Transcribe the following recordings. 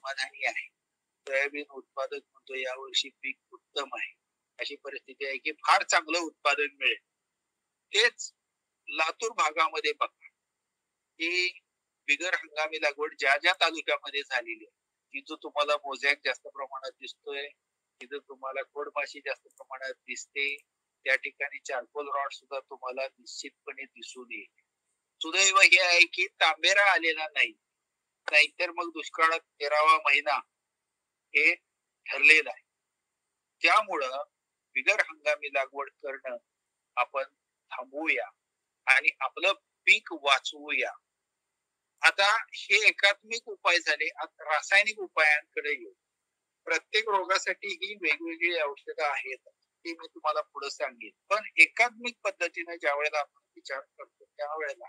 समाधानी आहे. सोयाबीन उत्पादक म्हणतो यावर्षी पीक उत्तम आहे. अशी परिस्थिती आहे की फार चांगलं उत्पादन मिळेल. तेच लातूर भागामध्ये बघा की बिगर हंगामी लागवड ज्या ज्या तालुक्यामध्ये झालेली आहे, तिथं तुम्हाला मोझॅक जास्त प्रमाणात दिसतोय, तिथं तुम्हाला खोडमाशी जास्त प्रमाणात दिसते, त्या ठिकाणी चारकोल रॉड सुद्धा तुम्हाला निश्चितपणे दिसून येईल. सुदैव हे आहे की तांबेरा आलेला नाही, नाहीतर मग दुष्काळात 13वा महिना हे ठरलेलं आहे. त्यामुळं बिगर हंगामी लागवड करणं आपण थांबवूया आणि आपलं पीक वाचवूया. आता हे एकात्मिक उपाय झाले. आता रासायनिक उपायांकडे येऊ. प्रत्येक रोगासाठी ही वेगवेगळी औषधं आहेत, ती मी तुम्हाला पुढे सांगेन. पण एकात्मिक पद्धतीने ज्या वेळेला आपण विचार करतो त्यावेळेला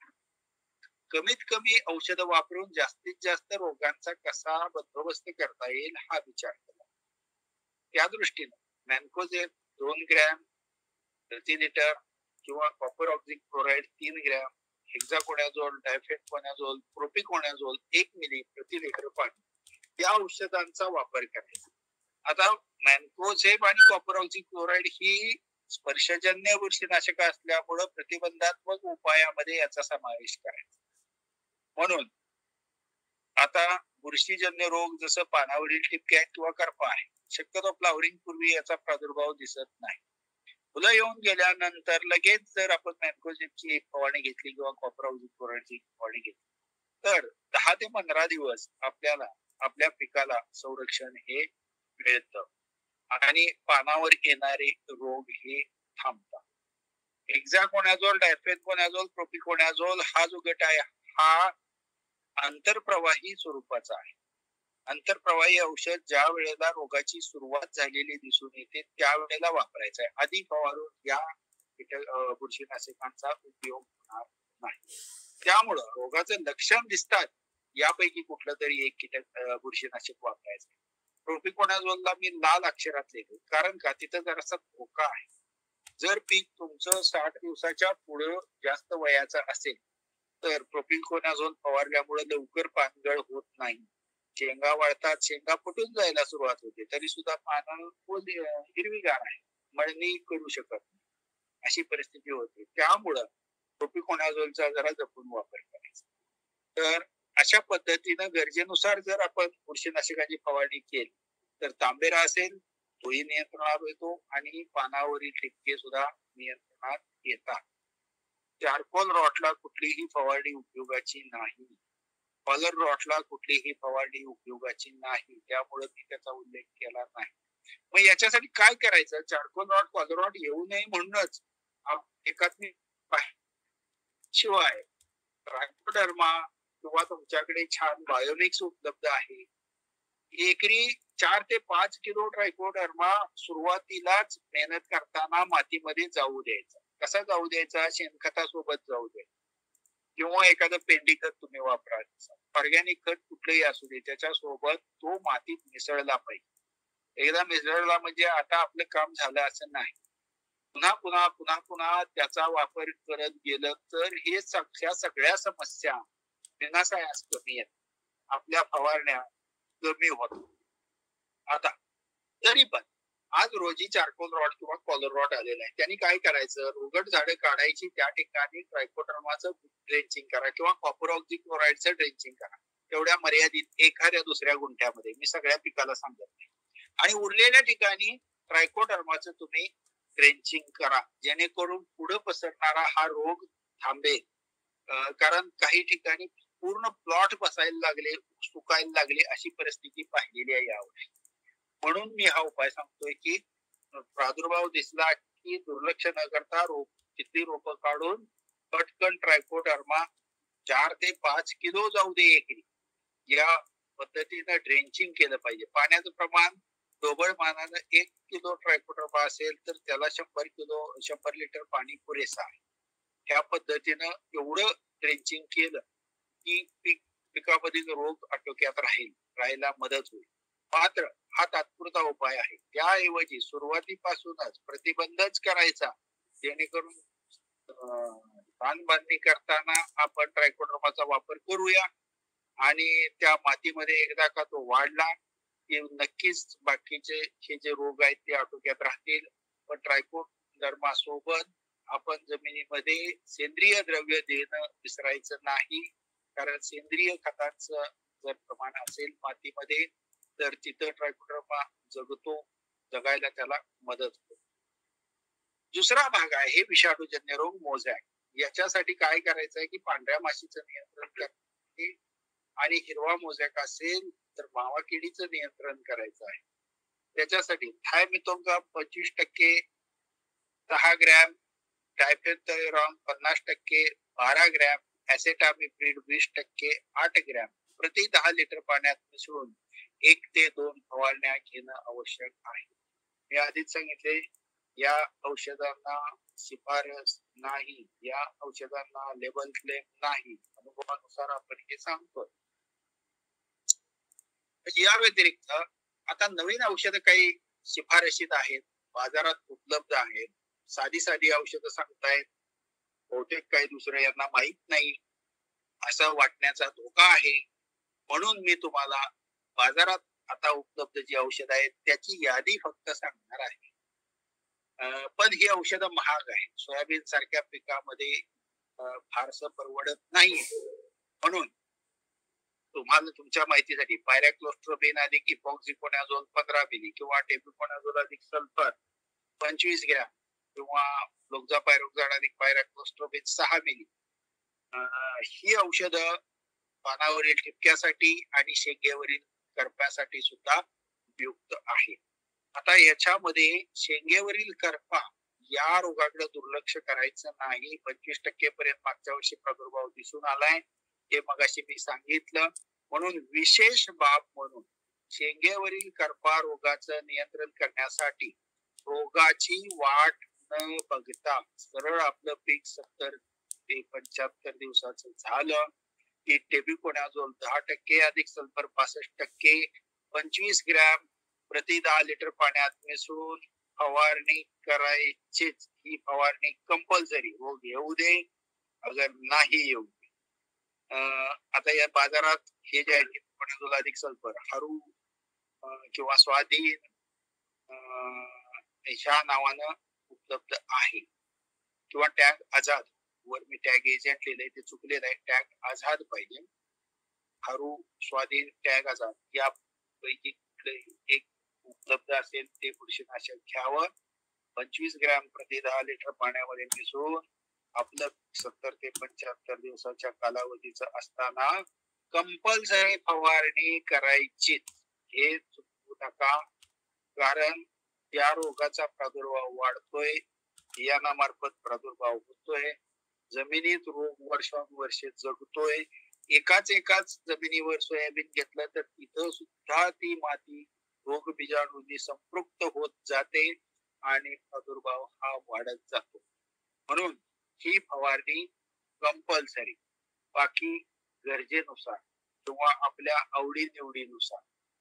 कमीत कमी औषध वापरून जास्तीत जास्त रोगांचा कसा बंदोबस्त करता येईल हा विचार केला. त्या दृष्टीने मॅन्कोझेब 2 ग्रॅम प्रति लिटर किंवा copper oxychloride 3 gram, hexaconazole, difenoconazole, propiconazole 1 ml प्रति लिटर पाणी या औषधांचा वापर करायचा. आता मॅन्कोझेब आणि कॉपर ऑक्झिक क्लोराईड ही स्पर्शजन्य बुरशीनाशक असल्यामुळे प्रतिबंधात्मक उपायामध्ये याचा समावेश करायचा. म्हणून आता बुरशीजन्य रोग जसं पानावरील ठिपके किंवा करपा आहे, शक्यतो फ्लावरिंग पूर्वी याचा प्रादुर्भाव दिसत नाही. फुलं येऊन गेल्यानंतर लगेच जर आपण मॅन्कोझेबची एक फवारणी घेतली किंवा कॉपर ऑक्झिक क्लोराईडची एक फवारणी घेतली तर 10 ते 15 दिवस आपल्याला आपल्या पिकाला संरक्षण हे मिळतं आणि पानावर येणारे रोग हे थांबतात. हेक्साकोनाझोल, डायफेनकोनाझोल, प्रोपिकोनाझोल हा जो गट आहे हा आंतरप्रवाही स्वरूपाचा आहे. आंतरप्रवाही औषध ज्या वेळेला रोगाची सुरुवात झालेली दिसून येते त्यावेळेला वापरायचं आहे. आधी फवारून या बुरशीनाशकांचा उपयोग होणार नाही. त्यामुळं रोगाचं लक्षण दिसतात यापैकी कुठलं तरी एक कीटक बुरशीनाशक वापरायचं. प्रोपिकोनाझोलला मी लाल अक्षरात लिहितो, कारण का तिथं जरासा धोका आहे. जर पीक तुमचं 60 दिवसाच्या पुढे जास्त वयाचं असेल तर प्रोपिकोनाझोल फवारल्यामुळे लवकर पानगळ होत नाही. शेंगा वाळतात, शेंगा फुटून जायला सुरुवात होते, तरी सुद्धा पानं हिरवीगार आहे, मळणी करू शकत नाही, अशी परिस्थिती होते. त्यामुळं प्रोपिकोनाझोलचा जरा जपून वापर करायचा. तर अशा पद्धतीनं गरजेनुसार जर आपण बुरशीनाशकाची फवारणी केली तर तांबेरा असेल तोही नियंत्रणात येतो आणि पानावरील ठिपके सुद्धा नियंत्रणात येतात. चारकोल रॉटला कुठलीही फवारणी उपयोगाची नाही, कॉलर रॉटला कुठलीही फवारणी उपयोगाची नाही, त्यामुळे मी त्याचा उल्लेख केला नाही. मग याच्यासाठी काय करायचं? चारकोल रॉट, कॉलर रॉट येऊ नये म्हणूनच एकात्मिक शिवाय ट्रायकोडर्मा किंवा तुमच्याकडे छान बायोमिक्स उपलब्ध आहे. एकरी 4 ते 5 किलो ट्रायकोडर्मा सुरुवातीलाच मेहनत करताना मातीमध्ये जाऊ द्यायचा. कसा जाऊ द्यायचा? शेणखतासोबत जाऊ द्यायचा किंवा एखादं पेंडी खत तुम्ही वापरा. ऑर्गॅनिक खत कुठलंही असू दे, त्याच्यासोबत तो मातीत मिसळला पाहिजे. एकदा मिसळला म्हणजे आता आपलं काम झालं असं नाही. पुन्हा पुन्हा पुन्हा पुन्हा त्याचा वापर करत गेलं तर हे सगळ्या समस्या विनाशास कमी आहेत, आपल्या फवारण्या कमी होतात. आता तरी पण आज रोजी चारकोल रॉड किंवा कॉलर रॉड आलेला आहे. त्यांनी काय करायचं? रोगट झाडं काढायची, त्या ठिकाणी ट्रायकोडर्माचं ड्रेंचिंग करा किंवा कॉपर ऑक्झिक क्लोराईडचं ड्रेंचिंग करा, तेवढ्या मर्यादित एखाद्या दुसऱ्या गुंठ्यामध्ये, मी सगळ्या पिकाला सांगत नाही. आणि उरलेल्या ठिकाणी ट्रायकोडर्माचं तुम्ही ड्रेंचिंग करा, जेणेकरून पुढे पसरणारा हा रोग थांबेल. कारण काही ठिकाणी पूर्ण प्लॉट बसायला लागले, सुकायला लागले, अशी परिस्थिती पाहिलेली आहे यावर्षी. म्हणून मी हा उपाय सांगतोय की प्रादुर्भाव दिसला की दुर्लक्ष न करता किती रोप काढून पटकन ट्रायकोडर्मा 4 ते 5 किलो जाऊ दे एकरी, या पद्धतीनं ड्रेंचिंग केलं पाहिजे. पाण्याचं प्रमाण ढोबळ मानानं 1 किलो ट्रायकोडर्मा असेल तर त्याला 100 लिटर पाणी पुरेसं आहे. त्या पद्धतीनं एवढं ड्रेंचिंग केलं की पिकामधील रोग आटोक्यात राहायला मदत होईल. मात्र हा तात्पुरता उपाय आहे, त्याऐवजी सुरुवातीपासूनच प्रतिबंधच करायचा, जेणेकरून धान बांधणी करताना आपण ट्रायकोडर्माचा वापर करूया आणि त्या मातीमध्ये एकदा का तो वाढला की नक्कीच बाकीचे हे जे रोग आहेत ते आटोक्यात राहतील. पण ट्रायकोडर्मा सोबत आपण जमिनीमध्ये सेंद्रिय द्रव्य देणं विसरायचं नाही, कारण सेंद्रिय खतांचं जर प्रमाण असेल मातीमध्ये तर तिथं ट्रायकोडर्मा जगतो, जगायला त्याला मदत होते. दुसरा भाग आहे हे विषाणूजन्य रोग मोझॅक. याच्यासाठी काय करायचं आहे की पांढऱ्या माशीचं नियंत्रण करणे आणि हिरवा मोझॅक असेल तर मावा किडीचं नियंत्रण करायचं आहे. त्याच्यासाठी thiamethoxam 25%, 6 gram, diafenthiuron 50%, 12 gram, acetamiprid 20%, 8 gram प्रति 10 लिटर पाण्यात मिसळून 1 ते 2 फवारण्या घेणं आवश्यक आहे. मी आधीच सांगितले या औषधांना शिफारस नाही, या औषधांना लेबल क्लेम नाही, अनुभवानुसार आपण हे सांगतो. या व्यतिरिक्त आता नवीन औषधं काही शिफारशीत आहेत, बाजारात उपलब्ध आहेत. साधी साधी औषधं सांगतायत, बहुतेक काही दुसरं यांना माहित नाही असं वाटण्याचा धोका आहे. म्हणून मी तुम्हाला बाजारात आता उपलब्ध जी औषधं आहेत त्याची यादी फक्त सांगणार आहे. पण ही औषधं महाग आहेत, सोयाबीन सारख्या पिकामध्ये फारसं परवडत नाही. म्हणून तुम्हाला तुमच्या माहितीसाठी पायरॅक्लोस्ट्रोबिन अधिक इपॉक्झिकोनाझोल 15 मिली किंवा टेब्युकोनाझोल अधिक सल्फर 25 ग्रॅम किंवा फ्लोक्झापायरोक्झाड अधिक पायरॅक्लोस्ट्रोबिन 6 मिली ही औषधं पानावरील ठिपक्यासाठी आणि शेंगेवरील करप्यासाठी सुद्धा उपयुक्त आहे. आता याच्यामध्ये शेंगेवरील करपा या रोगाकडे दुर्लक्ष करायचं नाही. 25% पर्यंत मागच्या वर्षी प्रादुर्भाव दिसून आलाय, हे मगाशी मी सांगितलं. म्हणून विशेष बाब म्हणून शेंगेवरील करपा रोगाचं नियंत्रण करण्यासाठी रोगाची वाट न बघता सरळ आपलं पीक 70 ते 75 दिवसाचं झालं की टेब्युकोनाझोल 10% अधिक सल्फर 65%, 25 ग्रॅम प्रति 10 लिटर पाण्यात मिसळून फवारणी करायचीच. ही फवारणी कंपल्सरी, रोग येऊ दे अगर नाही येऊ दे. आता या बाजारात हे जे आहे टेब्युकोनाझोल अधिक सल्फर हरू किंवा स्वाधीन ह्या नावानं उपलब्ध आहे, किंवा टॅग आझाद, वर मी टॅग एजंट लिहिलंय ते चुकलेलं आहे, टॅग आझाद पाहिजे. हरू, स्वाधीन, टॅग आझाद यापैकी एक उपलब्ध असेल ते बुरशीनाशक घ्यावं. 25 ग्रॅम प्रति 10 लिटर पाण्यामध्ये मिसळून आपलं 70 ते 75 दिवसाच्या कालावधीचं असताना कंपल्सरी फवारणी करायची. हे चुकू नका, कारण या रोगाचा प्रादुर्भाव वाढतोय, बियाणामार्फत प्रादुर्भाव होतोय, जमिनीत रोग वर्षानुवर्ष जगतोय. एकाच जमिनीवर सोयाबीन घेतलं तर तिथं सुद्धा ती माती रोग बीजाणूंनी संपृक्त होत जाते आणि प्रादुर्भाव हा वाढत जातो. म्हणून ही फवारणी कंपल्सरी, बाकी गरजेनुसार किंवा आपल्या आवडीनिवडीनुसार.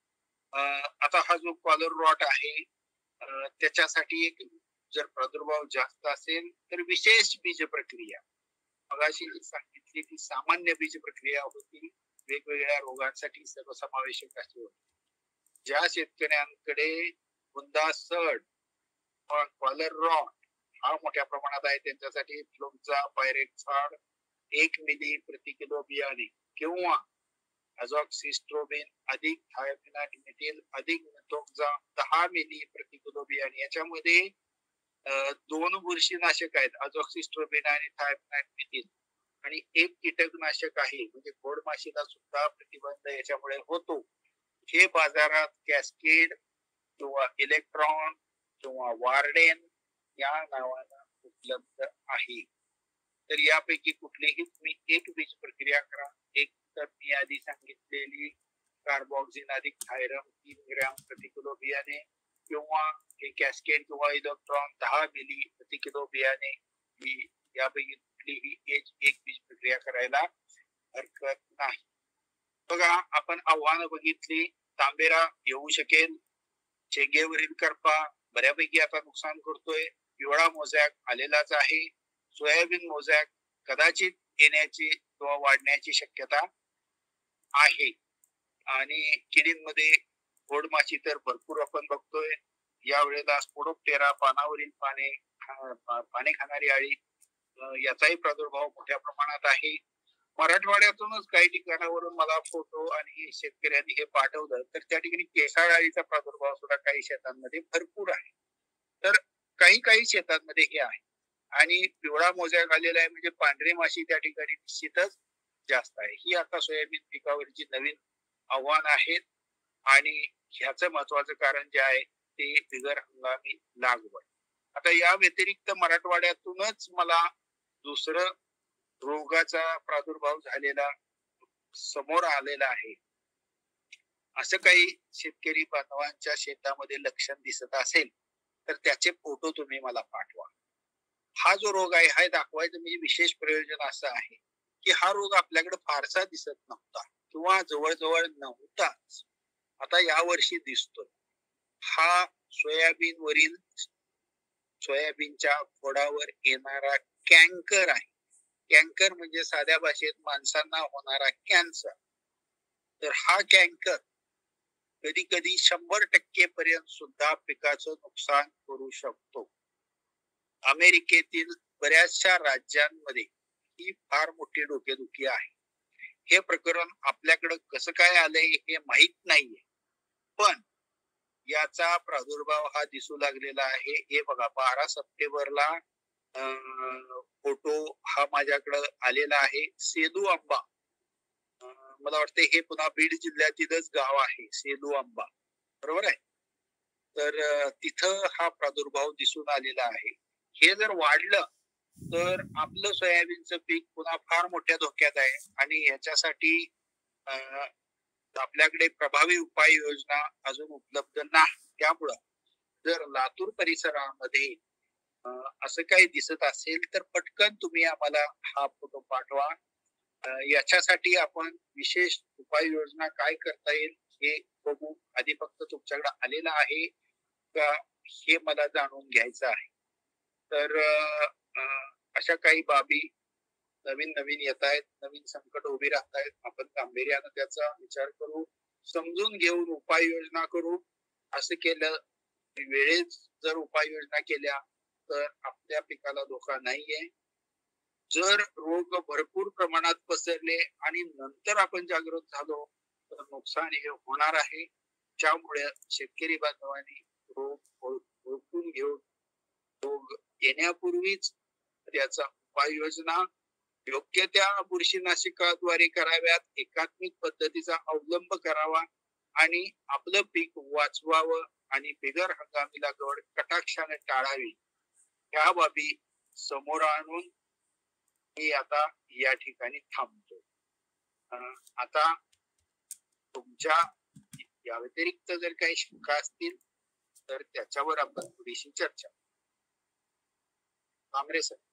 आता हा जो कॉलर रॉट आहे त्याच्यासाठी एक जर प्रादुर्भाव जास्त असेल तर विशेष बीज प्रक्रिया, मगाशी सांगितली ती सामान्य बीज प्रक्रिया होती, वेगवेगळ्या रोगांसाठी सर्वसमावेशक अशी होती. ज्या शेतकऱ्यांकडे बुंदा सड कॉलर रॉट हा मोठ्या प्रमाणात आहे त्यांच्यासाठी फ्लोक्झापायरोक्झाड 1 मिली प्रति किलो बियाणे किंवा अझॉक्सिस्ट्रोबिन अधिक थायोफेनाडिमेथिल अधिक मेथोक्झाम 10 मिली प्रति किलो बियाणे. याच्यामध्ये 2 बुरशीनाशक आहेत, अझॉक्सिस्ट्रोबिन आणि थायोफेनाडिमेथिल, आणि एक कीटकनाशक आहे, म्हणजे गोडमाशीला सुद्धा प्रतिबंध याच्यामुळे होतो. हे बाजारात कॅस्केड किंवा इलेक्ट्रॉन किंवा वार्डेन या नावानं उपलब्ध आहे. तर यापैकी कुठलीही तुम्ही एक बीज प्रक्रिया करा. एक तर मी आधी सांगितलेली कार्बोक्सिन अधिक थायरम 3 ग्रॅम प्रति किलो बियाणे, किंवा हे कॅस्केड किंवा इलेक्ट्रॉन 10 मिली प्रति किलो बियाणे, यापैकी कुठलीही एक बीज प्रक्रिया करायला हरकत नाही. बघा, आपण आव्हानं बघितली. तांबेरा येऊ शकेल, शेंगेवरील करपा बऱ्यापैकी आता नुकसान करतोय, पिवळा मोझॅक आलेलाच आहे, सोयाबीन मोझॅक कदाचित येण्याची किंवा वाढण्याची शक्यता आहे. आणि किडींमध्ये गोडमाशी तर भरपूर आपण बघतोय. या वेळेला स्पोडोप्टेरा, पानावरील पाने खाणारी अळी, याचाही प्रादुर्भाव मोठ्या प्रमाणात आहे. मराठवाड्यातूनच काही ठिकाणावरून मला फोटो आणि शेतकऱ्यांनी हे पाठवलं, तर त्या ठिकाणी केसाळ अळीचा प्रादुर्भाव सुद्धा काही शेतांमध्ये भरपूर आहे. तर काही काही शेतांमध्ये हे आहे. आणि पिवळा मोजा घालेला आहे म्हणजे पांढरी माशी त्या ठिकाणी निश्चितच जास्त आहे. ही आता सोयाबीन पिकावरची नवीन आव्हान आहेत. आणि ह्याचं महत्वाचं कारण जे आहे ते बिगर हंगामी लागवड. आता या व्यतिरिक्त मराठवाड्यातूनच मला दुसरं रोगाचा प्रादुर्भाव झालेला समोर आलेला आहे. असं काही शेतकरी बांधवांच्या शेतामध्ये लक्षण दिसत असेल तर त्याचे फोटो तुम्ही मला पाठवा. हा जो रोग आहे हा दाखवायचं म्हणजे विशेष प्रयोजन असं आहे की हा रोग आपल्याकडे फारसा दिसत नव्हता किंवा जवळजवळ नव्हताच, आता या वर्षी दिसतोय. हा सोयाबीनवरील सोयाबीनच्या खोडावर येणारा कॅन्कर आहे. कॅन्कर म्हणजे साध्या भाषेत माणसांना होणारा कॅन्सर. तर हा कॅन्कर कधी कधी 100% पर्यंत सुद्धा पिकाचं नुकसान करू शकतो. अमेरिकेतील बऱ्याचशा राज्यांमध्ये ही फार मोठी डोकेदुखी आहे. हे प्रकरण आपल्याकडे कसं काय आलंय हे माहित नाहीये, पण याचा प्रादुर्भाव हा दिसू लागलेला आहे. हे बघा 12 सप्टेंबरला फोटो हा माझ्याकडे आलेला आहे. सेलू आंबा, मला वाटतं हे पुन्हा बीड जिल्ह्यातीलच गाव आहे सेलू आंबा, बरोबर आहे. तर तिथं हा प्रादुर्भाव दिसून आलेला आहे. हे जर वाढलं तर आपलं सोयाबीनचं पीक पुन्हा फार मोठ्या धोक्यात आहे. आणि याच्यासाठी आपल्याकडे प्रभावी उपाययोजना अजून उपलब्ध नाही. त्यामुळं जर लातूर परिसरामध्ये असं काही दिसत असेल तर पटकन तुम्ही आम्हाला हा फोटो पाठवा. याच्यासाठी आपण विशेष उपाययोजना काय करता येईल हे बघू. आधी फक्त तुमच्याकडे आलेला आहे का हे मला जाणून घ्यायचं आहे. तर अशा काही बाबी नवीन नवीन येत आहेत, नवीन संकट उभी राहत आहेत. आपण गांभीर्यानं त्याचा विचार करू, समजून घेऊन उपाययोजना करू. असं केलं, वेळेत जर उपाययोजना केल्या तर आपल्या पिकाला धोका नाहीये. जर रोग भरपूर प्रमाणात पसरले आणि नंतर आपण जागृत झालो तर नुकसान हे होणार आहे. ज्यामुळे शेतकरी बांधवांनी रोग ओळखून घेऊन रोग येण्यापूर्वीच त्याचा उपाययोजना योग्य त्या बुरशीनाशकाद्वारे कराव्यात. एकात्मिक पद्धतीचा अवलंब करावा आणि आपलं पीक वाचवावं आणि बिगर हंगामी लागवड कटाक्षाने टाळावी. ह्या बाबी समोर आणून मी आता या ठिकाणी थांबतो. आता तुमच्या या व्यतिरिक्त जर काही शंका असतील तर त्याच्यावर आपण थोडीशी चर्चा. कांबरे सर.